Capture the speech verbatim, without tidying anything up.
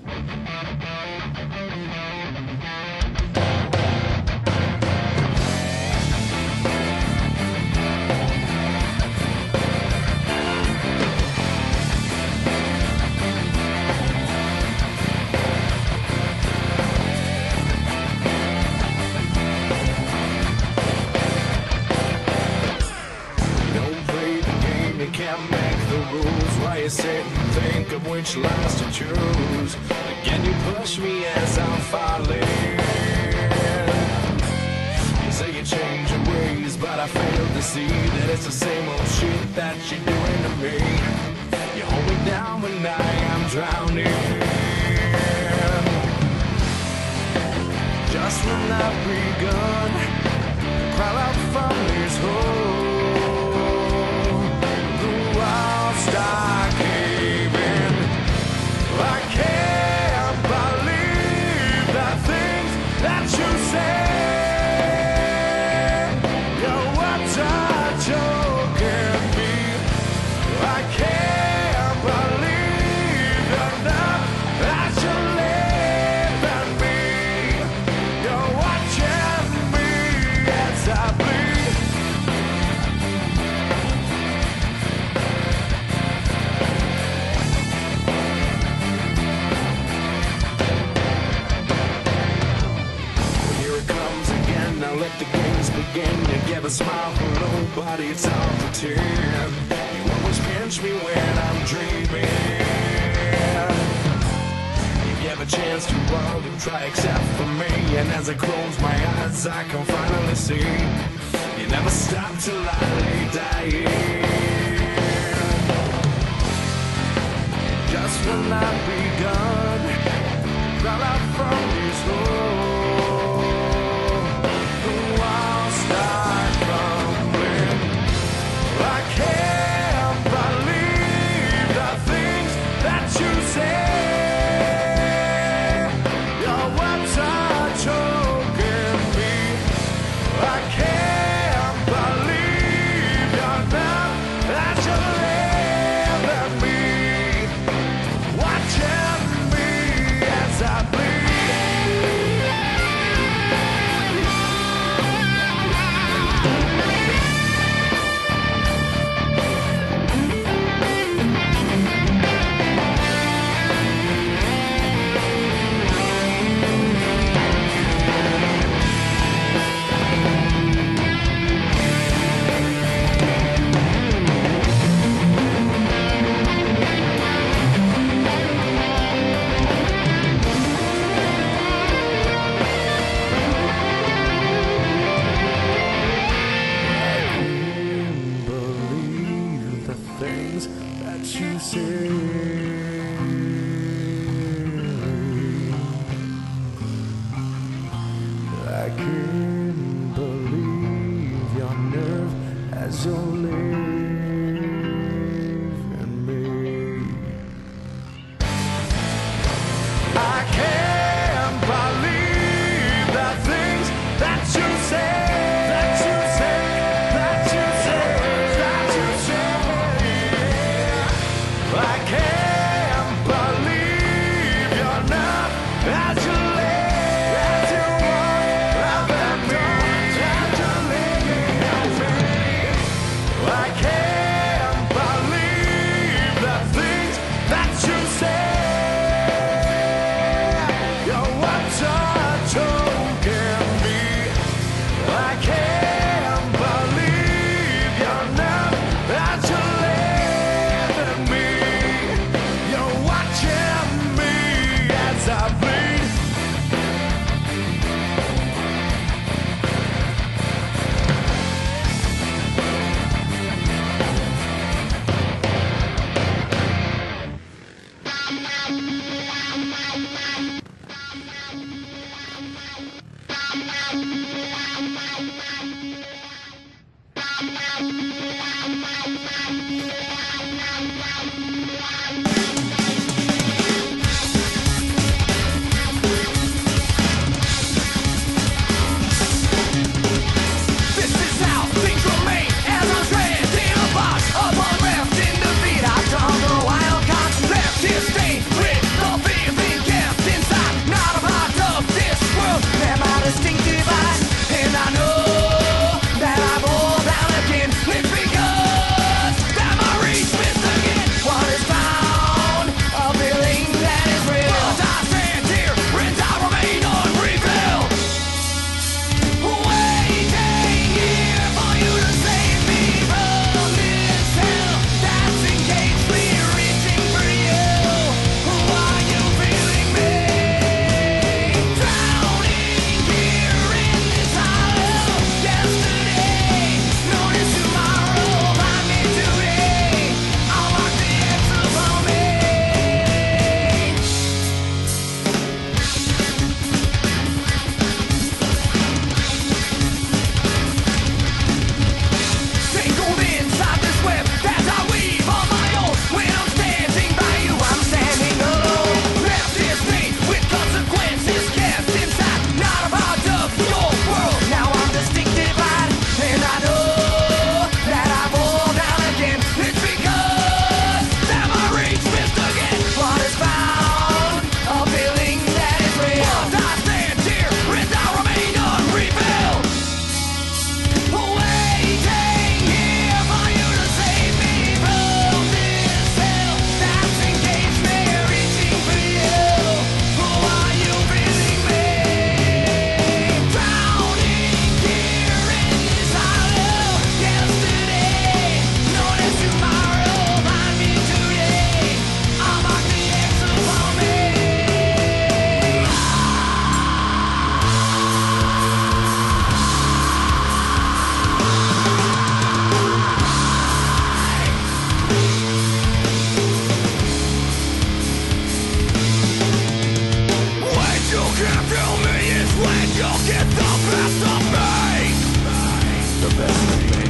You sit and think of which lines to choose. Again you push me as I'm falling. You say you change your ways, but I fail to see that it's the same old shit that you're doing to me. You hold me down when I am drowning. Just when I've begun to crawl out from this hole, the walls start caving. I can't believe the things that you say. Your words are choking me. I can't believe you're not that you live in me. You're watching me as I bleed. Here it comes again, now let the games begin. You give a smile for nobody, it's all pretend. You always pinch me when I'm dreaming. You give a chance to all to try except for me. And as I close my eyes, I can finally see you never stop till I lay dying. Just when I've begun to crawl out from this hole, the walls start crumbling. I can't believe the things that you say. Your words are choking me. I can't believe you're not that you live in me. Watching me as I bleed. Believe the things that you say. I can't believe your nerve has your live in me. I can't believe the things that you say. That you say. That you say. That you say. I can't believe you're not as you live. As you want, rather than me. As you live in me. I can't believe the things that you say. Your words are choking me. I can't believe you're not that you live in me. You're watching me as I bleed. This is how things remain as I'm trapped in a box upon left in defeat. I've drawn the wild card, left his stain with the fear thinking can't feel me is when you'll get the best of me. The best of me.